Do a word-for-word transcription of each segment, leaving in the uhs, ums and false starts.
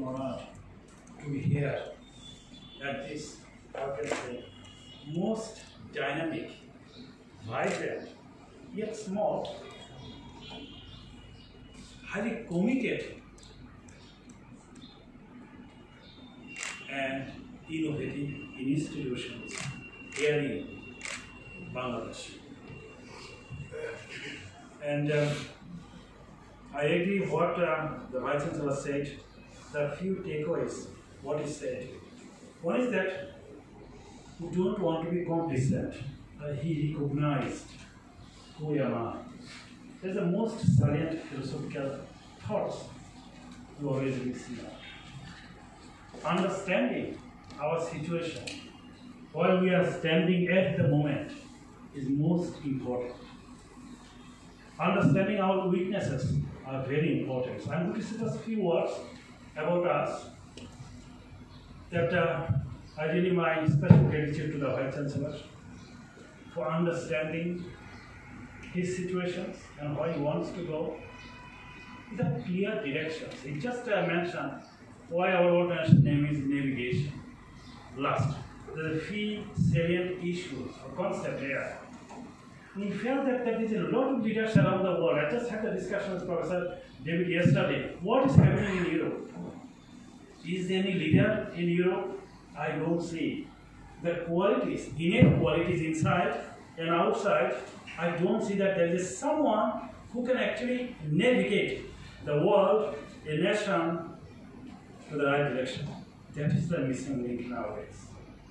honored to be here at this, how can I say, most dynamic, vibrant, yet small, highly committed and innovative institutions here in Bangladesh. And um, I agree what um, the Vice Chancellor said, the few takeaways, what he said. One is that we don't want to be complacent. Uh, he recognized who am I. That's the most salient philosophical thoughts we always listen to. Understanding our situation while we are standing at the moment is most important. Understanding our weaknesses are very important. So I'm going to say just a few words about us that uh, I really my special gratitude to the Vice Chancellor for understanding his situations and where he wants to go with a clear directions. He just uh, mentioned why our organization name is navigation. Last, the three salient issues or concept here. We felt that there is a lot of leaders around the world. I just had a discussion with Professor David yesterday. What is happening in Europe? Is there any leader in Europe? I don't see. The qualities, innate qualities inside and outside, I don't see that there is someone who can actually navigate the world, a nation, to the right direction. That is the missing link nowadays.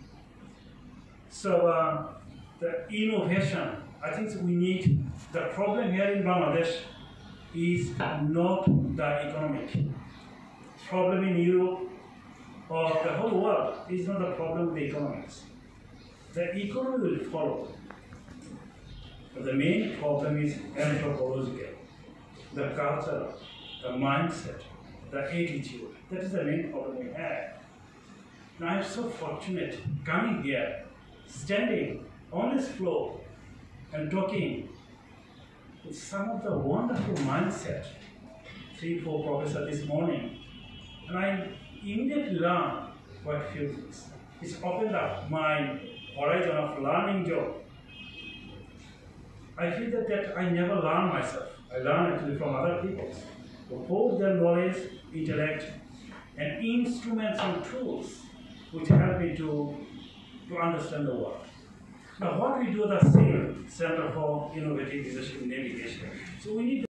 So uh, the innovation, I think we need, the problem here in Bangladesh is not the economic. Problem in Europe or the whole world is not the problem with the economics. The economy will follow. But the main problem is anthropological, the culture, the mindset, the attitude. That is the main problem we have. Now I'm so fortunate coming here, standing on this floor and talking with some of the wonderful mindset, three, four professors this morning, and I immediately learned quite a few things. It's opened up my horizon of learning job. I feel that, that I never learn myself. I learn actually from other people. Both their knowledge, intellect, and instruments and tools which help me to, to understand the world. Now, what we do at the C I L N, Center for Innovative Leadership Navigation. So we need